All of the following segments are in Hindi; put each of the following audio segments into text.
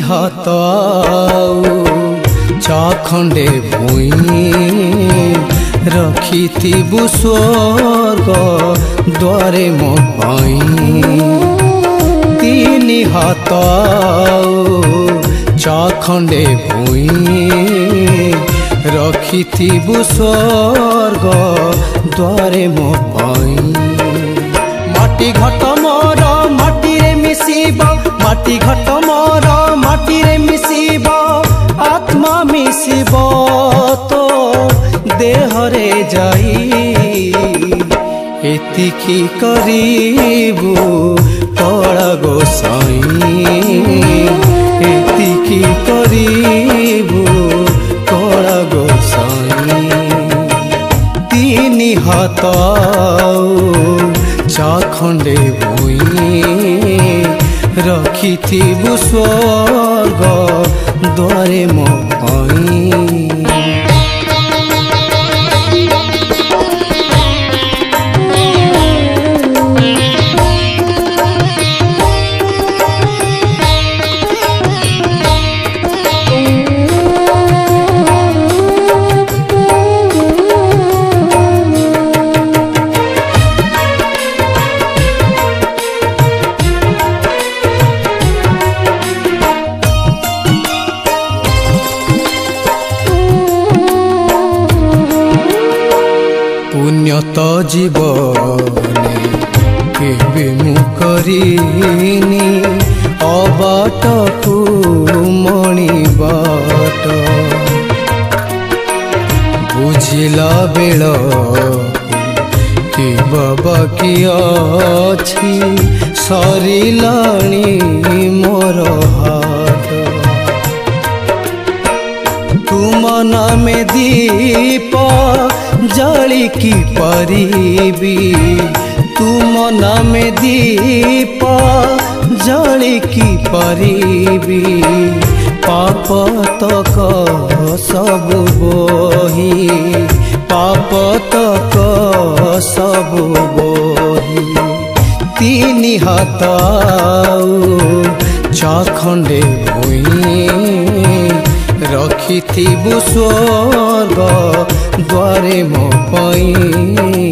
हाथ चाखंडे भूई रखिथिबु स्वर्ग द्वारे मो पाई। तीन हाथ चाखंडे भूई रखिथिबु स्वर्ग द्वारे मो पाई। माटी घट मोर माटी रे मिसिब, माटी घट मोर माटी रे मिसिब, आत्मा मिसिब तो देहरे जाई। एतिकी करिबु कला गोसाई, एतिकी करिबु कला गोसाई। तीन हाथ चाखंडे भूई रखिथिबु स्वर्ग द्वारे मो पाई। पुण्यत जीवने केबे मु करिनी अबाटकु मणि बाट। बुझिला बेल कि बाबा कि अछि सरिलाणी मोर हाट। तुम नामे दीप जली की परिबी, तुम नामे दीप जली की परिबी। पाप तक सब बोही, पाप तक सब बोही। तीन हाथ चाखंडे भूई रखिथिबु स्वर्ग द्वारे मो पाई।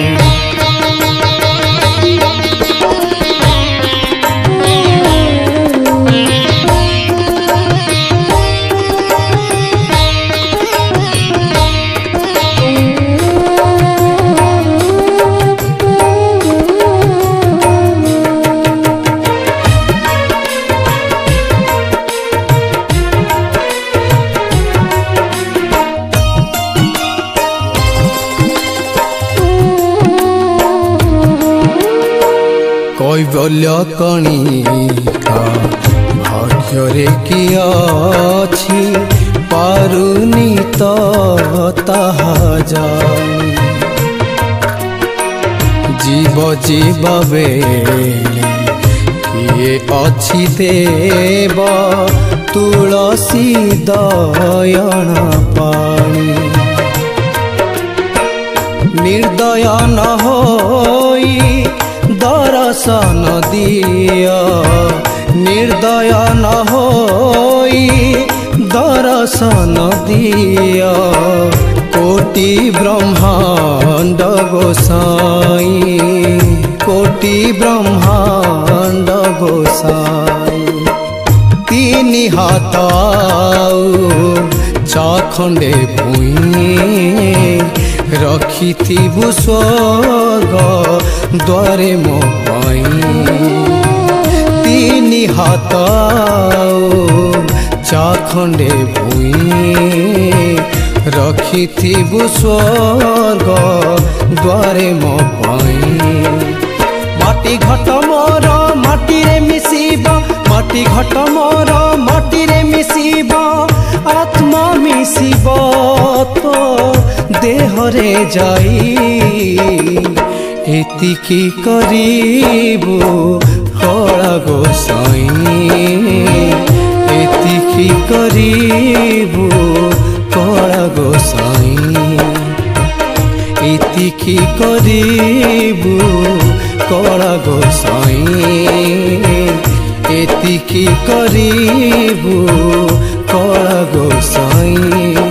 कैवल्य कणिका भाग्य कि अछि पारुनी तो ताहा जानी। जीव जीव बेले किए अछि देव तुलसी दयन पानी। निर्दय न होई दर्शन दिया, निर्दय न होई दर्शन दिया। कोटि ब्रह्मांड गोसाई, कोटि ब्रह्मांड गोसाई। तीन हाथ चाखंडे भूई रखिथिबु स्वर्ग द्वारे मो पाई। तीन हाथ चाखंडे भूई रखिथिबु स्वर्ग द्वारे मो पाई। माटी घट मोर माटी रे मिसिब, माटी घट मोर माटी रे मिसिब, आत्मा मिसिब तो देहरे जाई। एतिकी करिबु कला गोसाई, एतिकी करिबु कला गोसाई। एतिकी करिबु कला गोसाई, एतिकी करिबु कला गोसाई।